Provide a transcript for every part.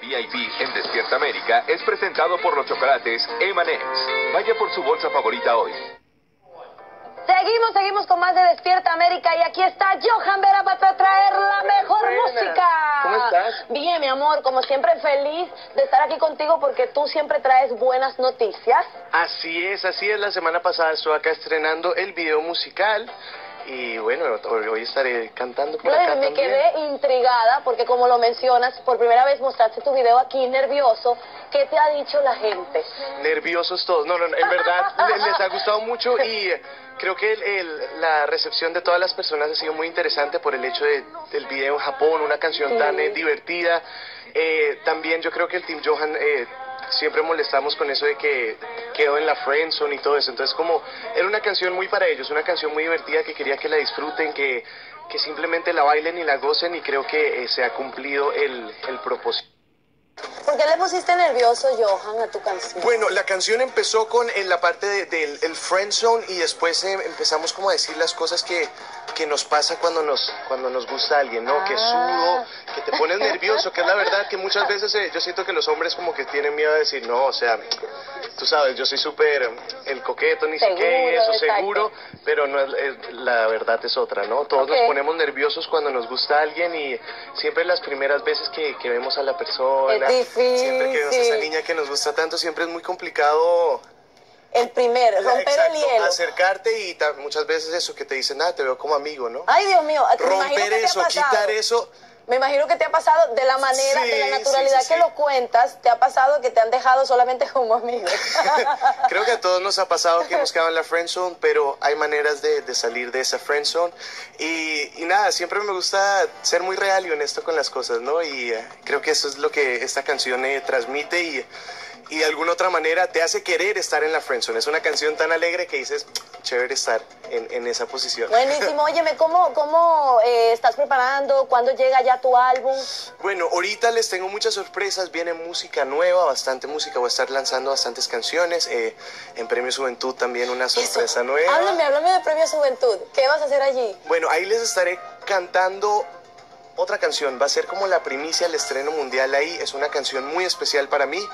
VIP en Despierta América es presentado por los chocolates M&M's. Vaya por su bolsa favorita hoy. Seguimos con más de Despierta América y aquí está Johan Vera para traer la mejor música. ¿Cómo estás? Bien, mi amor, como siempre feliz de estar aquí contigo porque tú siempre traes buenas noticias. Así es. La semana pasada estuve acá estrenando el video musical y bueno, hoy estaré cantando por acá Me también. quedé intrigada porque como lo mencionas, por primera vez mostraste tu video aquí nervioso. ¿Qué te ha dicho la gente? Nerviosos todos. No, en verdad les ha gustado mucho y creo que la recepción de todas las personas ha sido muy interesante por el hecho del video en Japón, una canción tan divertida. También yo creo que el Team Johan siempre molestamos con eso de que quedó en la friendzone y todo eso. Entonces como era una canción muy para ellos, una canción muy divertida que quería que la disfruten, que simplemente la bailen y la gocen, y creo que se ha cumplido el propósito. ¿Por qué le pusiste nervioso, Johan, a tu canción? Bueno, la canción empezó en la parte del friend zone y después empezamos como a decir las cosas que nos pasa cuando nos gusta alguien, ¿no? Que sudo, que te pones nervioso, que es la verdad que muchas veces yo siento que los hombres como que tienen miedo de decir, no, o sea, tú sabes, yo soy súper el coqueto, ni sé qué, eso seguro, pero no la verdad es otra, ¿no? Todos nos ponemos nerviosos cuando nos gusta alguien y siempre las primeras veces que vemos a la persona, siempre que vemos a esa niña que nos gusta tanto, siempre es muy complicado. El primer, romper el hielo. Acercarte y muchas veces eso que te dicen, te veo como amigo, ¿no? Ay, Dios mío, romper eso, quitar eso. Me imagino que te ha pasado de la manera, de la naturalidad que lo cuentas, te ha pasado que te han dejado solamente como amigos. Creo que a todos nos ha pasado que hemos quedado en la friendzone, pero hay maneras de salir de esa friendzone. Y nada, siempre me gusta ser muy real y honesto con las cosas, ¿no? Y creo que eso es lo que esta canción transmite y de alguna otra manera te hace querer estar en la friendzone. Es una canción tan alegre que dices, chévere estar en esa posición. Buenísimo. Óyeme, ¿cómo estás preparando? ¿Cuándo llega ya tu álbum? Bueno, ahorita les tengo muchas sorpresas. Viene música nueva, bastante música. Voy a estar lanzando bastantes canciones. En Premio Juventud también una sorpresa nueva. Háblame de Premio Juventud. ¿Qué vas a hacer allí? Bueno, ahí les estaré cantando otra canción. Va a ser como la primicia, el estreno mundial ahí. Es una canción muy especial para mí.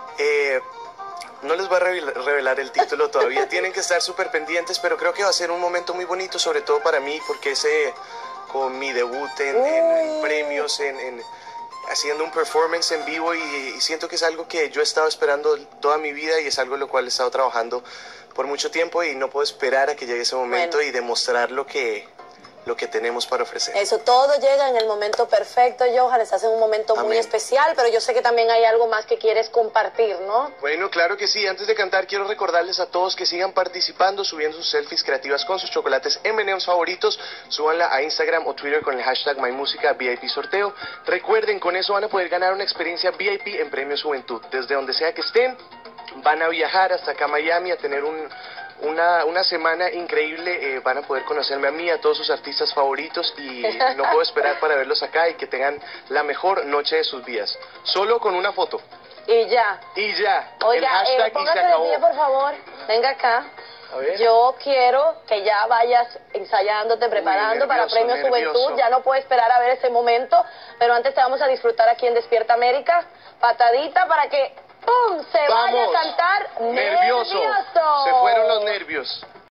No les voy a revelar el título todavía, tienen que estar súper pendientes, pero creo que va a ser un momento muy bonito, sobre todo para mí, porque es con mi debut en premios, haciendo un performance en vivo, y siento que es algo que yo he estado esperando toda mi vida y es algo en lo cual he estado trabajando por mucho tiempo y no puedo esperar a que llegue ese momento y demostrar lo que tenemos para ofrecer. Eso, todo llega en el momento perfecto, Johan. Estás en un momento muy especial, pero yo sé que también hay algo más que quieres compartir, ¿no? Bueno, claro que sí. Antes de cantar, quiero recordarles a todos que sigan participando, subiendo sus selfies creativas con sus chocolates M&M's favoritos. Súbanla a Instagram o Twitter con el hashtag MyMusicaVIP sorteo. Recuerden, con eso van a poder ganar una experiencia VIP en Premios Juventud. Desde donde sea que estén, van a viajar hasta acá a Miami a tener una semana increíble. Van a poder conocerme a mí, a todos sus artistas favoritos, y no puedo esperar para verlos acá y que tengan la mejor noche de sus vidas. Solo con una foto. Y ya. Oiga, el hashtag y se acabó. De pie, por favor. Venga acá. A ver. Yo quiero que ya vayas ensayándote, preparando para Premio Juventud. Ya no puedo esperar a ver ese momento, pero antes te vamos a disfrutar aquí en Despierta América. Patadita para que ¡pum! Se vaya a cantar nervioso. Se fueron los nervios.